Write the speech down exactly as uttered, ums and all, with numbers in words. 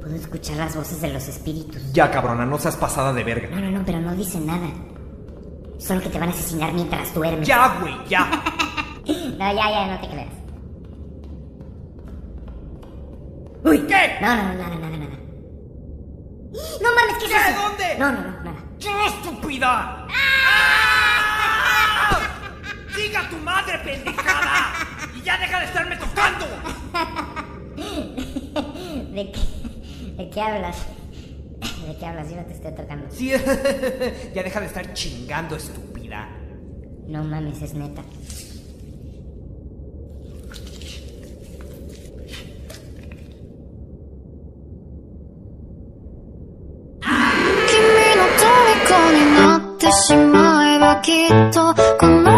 Puedo escuchar las voces de los espíritus. Ya, cabrona, no seas pasada de verga. No, no, no, pero no dicen nada. Solo que te van a asesinar mientras duermes. Ya, güey, ya. No, ya, ya, no te creas. Uy, ¿qué? No, no, no, nada, nada, nada. No mames, ¿qué es ¿Qué? eso? ¿Dónde? No, no, no, nada. ¡Qué estúpida! ¡Ah! ¡Siga tu madre, pendejada! ¡Y ya deja de estarme tocando! ¿De qué, ¿De qué hablas? ¿De qué hablas? Yo no te estoy tocando. Sí, ya deja de estar chingando, estúpida. No mames, es neta. Kimi no 虜になってしまえばきっとこの